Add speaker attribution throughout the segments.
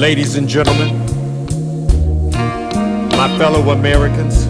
Speaker 1: Ladies and gentlemen, my fellow Americans,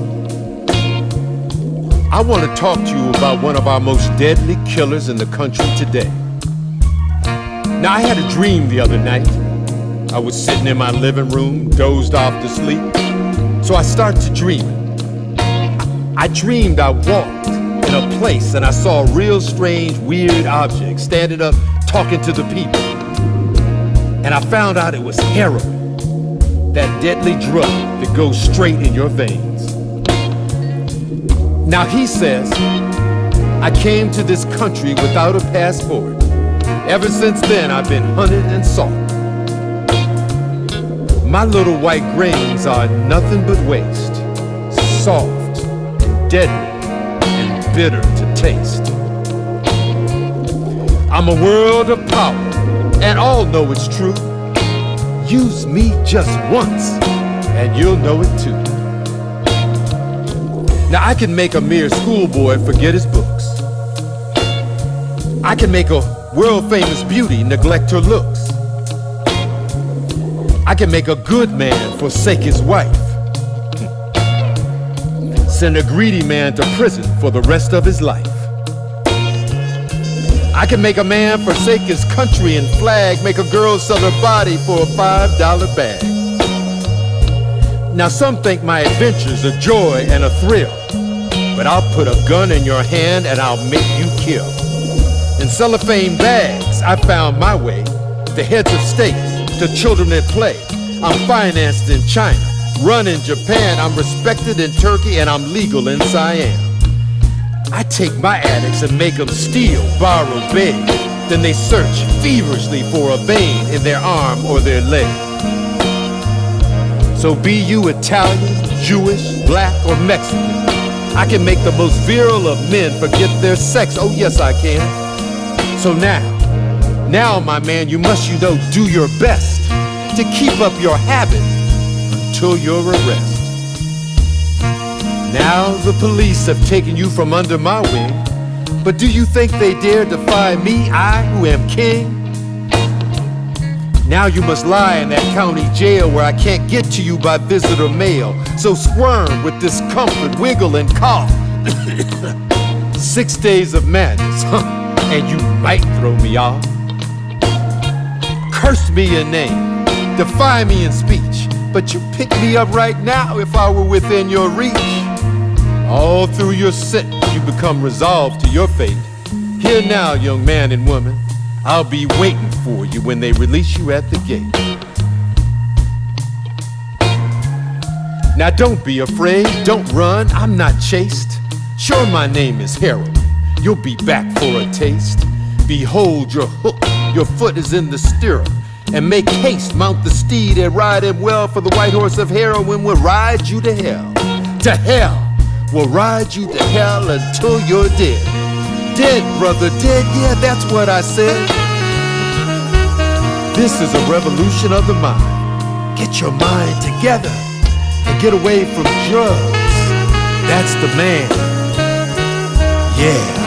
Speaker 1: I want to talk to you about one of our most deadly killers in the country today. Now, I had a dream the other night. I was sitting in my living room, dozed off to sleep, so I started to dream. I dreamed I walked in a place and I saw real strange, weird objects standing up, talking to the people. And I found out it was heroin, that deadly drug that goes straight in your veins. Now he says, I came to this country without a passport. Ever since then, I've been hunted and sought. My little white grains are nothing but waste, soft, deadly, and bitter to taste. I'm a world of power, and all know it's true. Use me just once, and you'll know it too. Now I can make a mere schoolboy forget his books. I can make a world-famous beauty neglect her looks. I can make a good man forsake his wife. Send a greedy man to prison for the rest of his life. I can make a man forsake his country and flag, make a girl sell her body for a $5 bag. Now some think my adventure's a joy and a thrill, but I'll put a gun in your hand and I'll make you kill. In cellophane bags, I found my way, the heads of state, to children at play. I'm financed in China, run in Japan, I'm respected in Turkey, and I'm legal in Siam. I take my addicts and make them steal, borrow, beg. Then they search feverishly for a vein in their arm or their leg. So be you Italian, Jewish, black, or Mexican, I can make the most virile of men forget their sex. Oh yes, I can. So now my man, you must, do your best to keep up your habit until your arrest. Now the police have taken you from under my wing, but do you think they dare defy me, I who am king? Now you must lie in that county jail where I can't get to you by visitor mail. So squirm with discomfort, wiggle and cough. 6 days of madness, and you might throw me off. Curse me in name, defy me in speech, but you pick me up right now if I were within your reach. All through your sentence, you become resolved to your fate. Here now, young man and woman, I'll be waiting for you when they release you at the gate. Now don't be afraid, don't run, I'm not chased. Sure, my name is heroin, you'll be back for a taste. Behold your hook, your foot is in the stirrup. And make haste, mount the steed and ride him well, for the white horse of heroin will ride you to hell. To hell! Will ride you to hell until you're dead. Dead, brother, dead, yeah, that's what I said. This is a revolution of the mind. Get your mind together and get away from drugs. That's the man. Yeah.